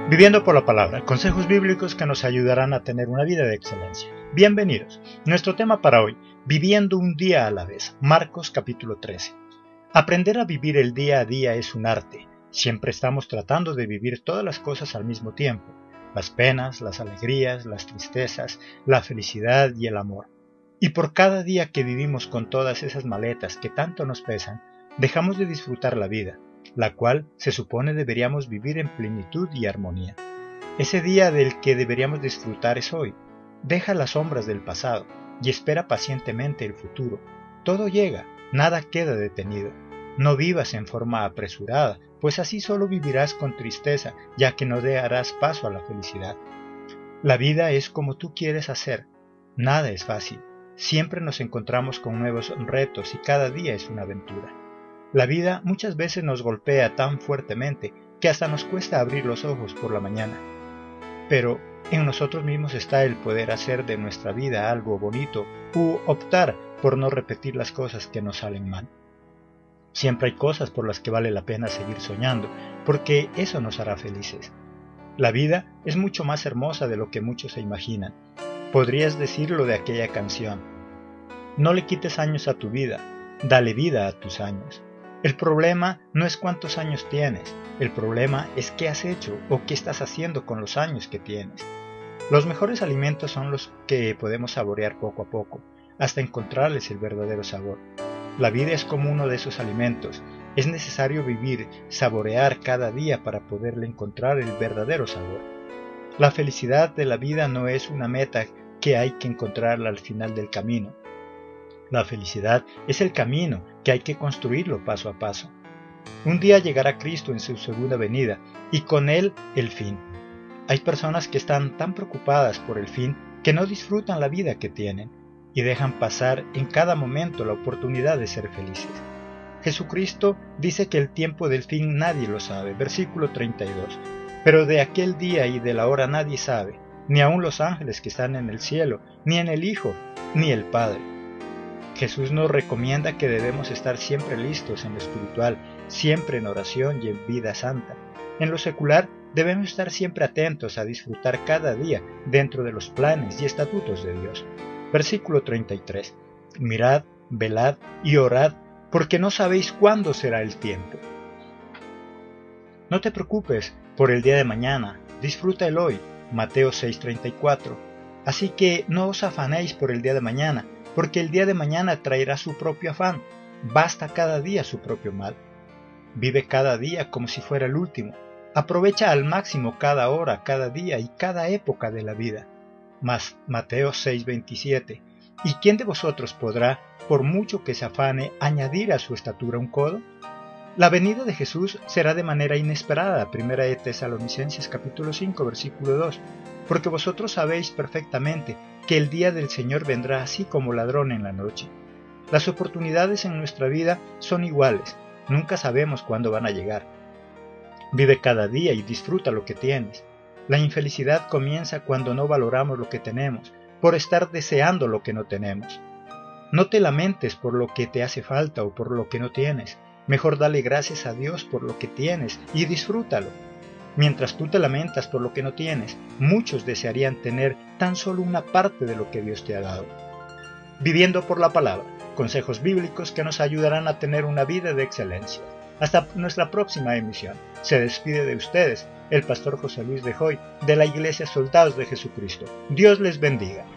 Viviendo por la palabra, consejos bíblicos que nos ayudarán a tener una vida de excelencia. Bienvenidos. Nuestro tema para hoy, viviendo un día a la vez. Marcos capítulo 13. Aprender a vivir el día a día es un arte. Siempre estamos tratando de vivir todas las cosas al mismo tiempo. Las penas, las alegrías, las tristezas, la felicidad y el amor. Y por cada día que vivimos con todas esas maletas que tanto nos pesan, dejamos de disfrutar la vida, la cual se supone deberíamos vivir en plenitud y armonía. Ese día del que deberíamos disfrutar es hoy. Deja las sombras del pasado y espera pacientemente el futuro. Todo llega, nada queda detenido. No vivas en forma apresurada, pues así solo vivirás con tristeza, ya que no darás paso a la felicidad. La vida es como tú quieres hacer. Nada es fácil. Siempre nos encontramos con nuevos retos y cada día es una aventura. La vida muchas veces nos golpea tan fuertemente que hasta nos cuesta abrir los ojos por la mañana. Pero en nosotros mismos está el poder hacer de nuestra vida algo bonito u optar por no repetir las cosas que nos salen mal. Siempre hay cosas por las que vale la pena seguir soñando, porque eso nos hará felices. La vida es mucho más hermosa de lo que muchos se imaginan. Podrías decirlo de aquella canción: no le quites años a tu vida, dale vida a tus años. El problema no es cuántos años tienes, el problema es qué has hecho o qué estás haciendo con los años que tienes. Los mejores alimentos son los que podemos saborear poco a poco, hasta encontrarles el verdadero sabor. La vida es como uno de esos alimentos. Es necesario vivir, saborear cada día para poderle encontrar el verdadero sabor. La felicidad de la vida no es una meta que hay que encontrarla al final del camino. La felicidad es el camino que hay que construirlo paso a paso. Un día llegará Cristo en su segunda venida y con él el fin. Hay personas que están tan preocupadas por el fin que no disfrutan la vida que tienen y dejan pasar en cada momento la oportunidad de ser felices. Jesucristo dice que el tiempo del fin nadie lo sabe, versículo 32. Pero de aquel día y de la hora nadie sabe, ni aun los ángeles que están en el cielo, ni en el Hijo, ni el Padre. Jesús nos recomienda que debemos estar siempre listos en lo espiritual, siempre en oración y en vida santa. En lo secular debemos estar siempre atentos a disfrutar cada día dentro de los planes y estatutos de Dios. Versículo 33. Mirad, velad y orad, porque no sabéis cuándo será el tiempo. No te preocupes por el día de mañana, disfruta el hoy. Mateo 6:34. Así que no os afanéis por el día de mañana, porque el día de mañana traerá su propio afán. Basta cada día su propio mal. Vive cada día como si fuera el último. Aprovecha al máximo cada hora, cada día y cada época de la vida. Mateo 6:27. ¿Y quién de vosotros podrá, por mucho que se afane, añadir a su estatura un codo? La venida de Jesús será de manera inesperada, 1 de Tesalonicenses capítulo 5, versículo 2, porque vosotros sabéis perfectamente que el día del Señor vendrá así como ladrón en la noche. Las oportunidades en nuestra vida son iguales, nunca sabemos cuándo van a llegar. Vive cada día y disfruta lo que tienes. La infelicidad comienza cuando no valoramos lo que tenemos, por estar deseando lo que no tenemos. No te lamentes por lo que te hace falta o por lo que no tienes. Mejor dale gracias a Dios por lo que tienes y disfrútalo. Mientras tú te lamentas por lo que no tienes, muchos desearían tener tan solo una parte de lo que Dios te ha dado. Viviendo por la palabra, consejos bíblicos que nos ayudarán a tener una vida de excelencia. Hasta nuestra próxima emisión. Se despide de ustedes el pastor José Luis de Joy de la Iglesia Soldados de Jesucristo. Dios les bendiga.